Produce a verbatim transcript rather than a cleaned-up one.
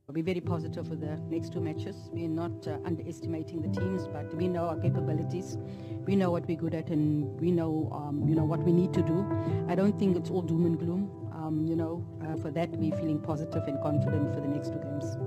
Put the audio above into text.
We're very positive for the next two matches. We're not uh, underestimating the teams, but we know our capabilities. We know what we're good at, and we know, um, you know, what we need to do. I don't think it's all doom and gloom. Um, you know, uh, for that, we're feeling positive and confident for the next two games.